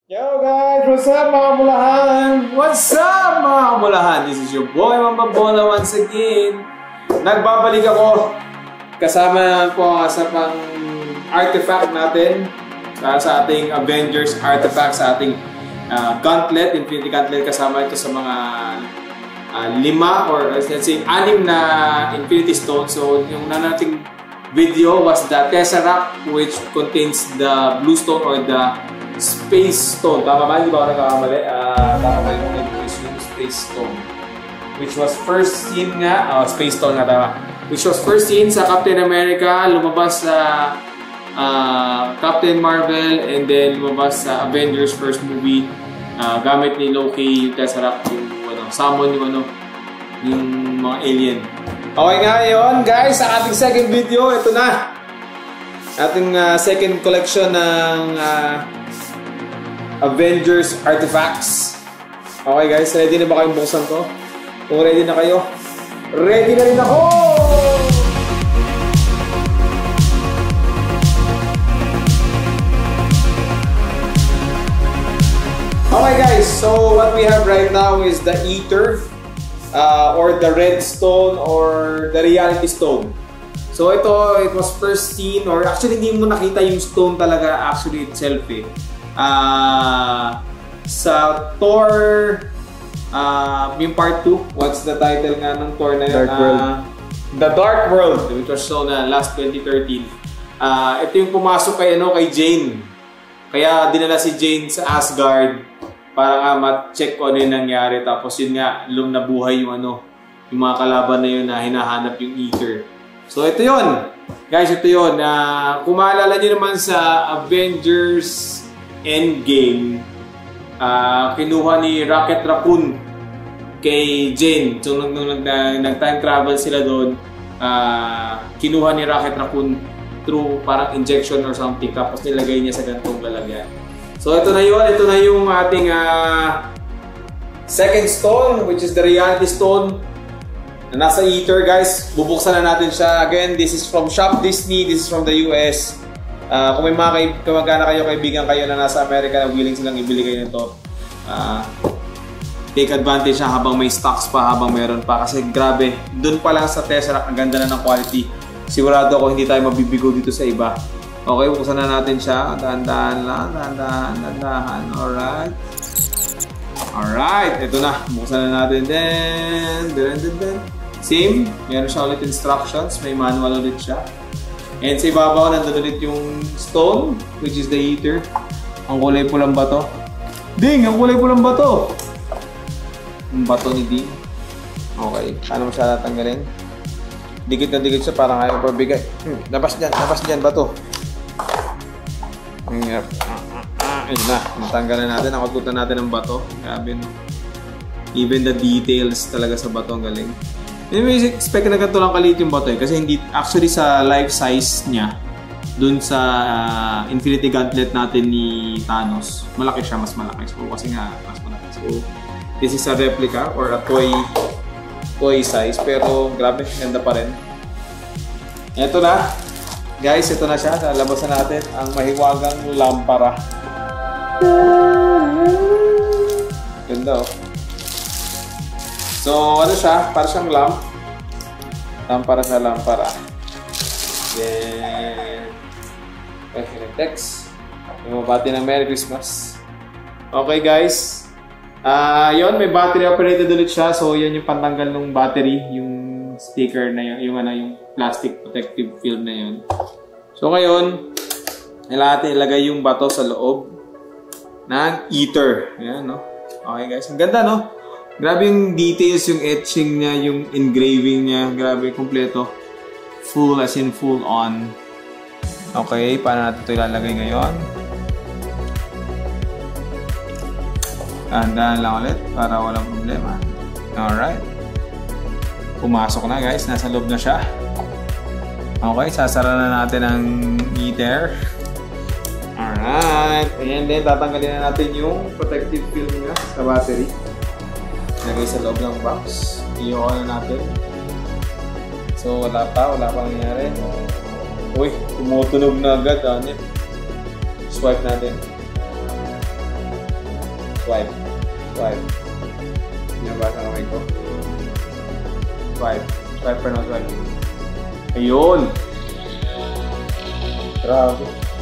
Yo guys, what's up mga Bulahan? What's up mga Bulahan? This is your boy Mamba Bola once again. Nagbabalik ako kasama po sa pang artifact natin sa ating Avengers artifact, sa ating gauntlet, Infinity Gauntlet. Kasama ito sa mga 5 or let's say 6 na Infinity Stones. So yung nating video was the Tesseract, which contains the Blue Stone or the Space Stone. Tama ba? Hindi ba ako nagkakamali? Tama ba yung English yung Space Stone? Which was first seen nga, Space Stone nga tama. Which was first seen sa Captain America, lumabas sa Captain Marvel, and then lumabas sa Avengers first movie. Gamit ni Loki yung Tesseract, yung summon yung mga alien. Okay nga yun guys, sa ating second video, ito na. Ating second collection ng Avengers Artifacts. Okay guys, ready na ba kayong buksan to? Kung ready na kayo, ready na rin ako! Okay guys, so what we have right now is the Ether, or the Red Stone, or the Reality Stone. So ito, it was first seen, or actually hindi mo nakita yung stone talaga actually itself eh. Sa Thor, yung part 2, what's the title nga ng Thor na yun? Dark World. The Dark World, which was shown last 2013. Ito yung pumasok kay Jane. Kaya dinala si Jane sa Asgard para nga ma-check kung ano yung nangyari. Tapos yun nga, nabuhay yung yung mga kalaban na yun na hinahanap yung Ether. So ito yun. Guys, ito yun. Kung maalala nyo naman sa Avengers Endgame, kinuha ni Rocket Raccoon kay Jane. So nung nag-time travel sila doon, kinuha ni Rocket Raccoon through parang injection or something, tapos nilagay niya sa ganitong lalagyan. So ito na yun, ito na yung ating second stone, which is the Reality Stone na nasa Ether guys. Bubuksan na natin siya. Again, this is from Shop Disney, this is from the US. Kung may mga kamag-anak kayo, kaibigan kayo na nasa Amerika na willing silang ibili kayo nito, take advantage na habang may stocks pa, habang meron pa. Kasi grabe, dun pa lang sa Tesseract, ang ganda na ng quality. Sigurado ako hindi tayo mabibigo dito sa iba. Okay, buksan na natin siya. Dahan-dahan lang, dahan-dahan. Alright. Alright, ito na. Buksan na natin din. Same, meron siya ulit instructions. May manual ulit siya. And sa ibabaw, nandun ulit yung stone, which is the Ether. Ang kulay pulang bato. Ding! Ang kulay pulang bato! Yung bato ni Ding. Okay, paano mo siya natanggalin? Dikit na dikit siya, parang ayaw pabigay. Labas dyan, bato. Ayun na, natanggal na natin. Nakututan natin ang bato. Grabe no. Even the details talaga sa bato, ang galing. Hindi mo expect na ganito lang kaliit yung bato eh. Kasi hindi, actually sa life size niya, dun sa Infinity Gauntlet natin ni Thanos, malaki siya, mas malaki. So kasi nga, mas malaki. So, this is a replica or a toy size. Pero grabe, ganda pa rin. Ito na. Guys, ito na siya. Lalabasan natin ang mahiwagang lampara. Ganda oh. So, ano siya? Para siyang lamp. Lampara sa lampara. Then, text. Mabati ng Merry Christmas. Okay guys. Yun, may battery operated ulit siya. So, yan yung pantanggal ng battery. Yung sticker na yun. Yung plastic protective film na yun. So, ngayon, natin ilagay yung bato sa loob ng Ether. Ayan, no? Okay guys. Ang ganda, no? Grabe yung details, yung etching niya, yung engraving niya. Grabe, kompleto. Full as in full on. Okay, paano natin ito ilalagay ngayon? Dahan-dahan lang ulit para walang problema. Alright. Pumasok na guys. Nasa loob na siya. Okay, sasara na natin ang Ether. Alright. And then, tatanggalin na natin yung protective film niya sa battery. Lagay sa loob ng box. I-on na natin. So, wala pa nangyari. Uy, tumutunog na agad. Swipe natin. Swipe. Swipe. Pinabasa kamay ko. Swipe. Swipe pa na swipe. Ayun! Grabe.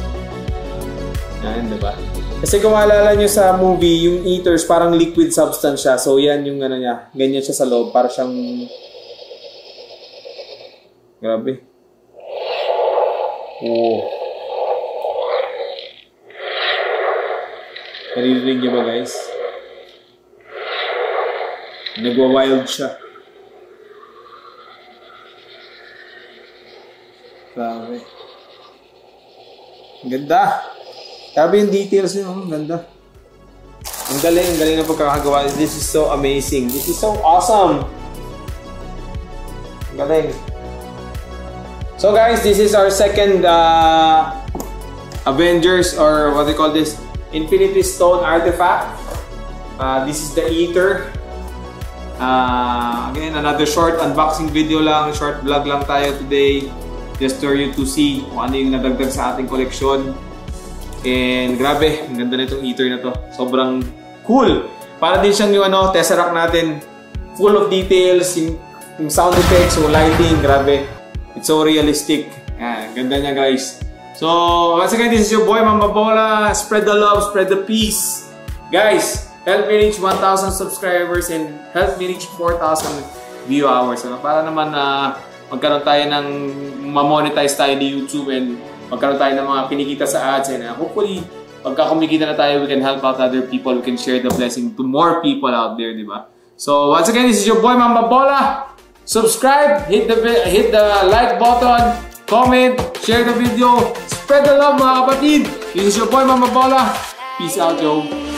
Yan, diba? Kasi kung maalala nyo sa movie, yung ethers parang liquid substance siya. So yan yung ano niya. Ganyan siya sa loob. Para siyang... Grabe. Oh. Naririnig niyo ba guys? Nagwa-wild siya. Grabe. Ang ganda. Grabe yung details niyo. Ang ganda. Ang galing na pagkakagawa. This is so amazing. This is so awesome. Ang galing. So guys, this is our second Avengers, or what do you call this? Infinity Stone artifact. This is the Ether. Again, another short unboxing video lang, short vlog lang tayo today. Just for you to see kung ano yung nadagdag sa ating koleksyon. And grabe, ang ganda nitong Ether na to. Sobrang cool. Para din siyang yung ano, Tesseract natin. Full of details, yung sound effects, yung lighting, grabe. It's so realistic. Yan, ganda niya guys. So, once again, this is your boy Mamba Bola. Spread the love, spread the peace. Guys, help me reach 1,000 subscribers and help me reach 4,000 view hours. So, para naman magkaroon tayo ng ma-monetize tayo di YouTube and magkaroon tayo ng mga kinikita sa ads. And hopefully, pagka kumikita na tayo, we can help out other people. We can share the blessing to more people out there, di ba? So, once again, this is your boy Mamba Bola. Subscribe, hit the like button, comment, share the video, spread the love mga kapatid. This is your boy Mamba Bola. Peace out, yo.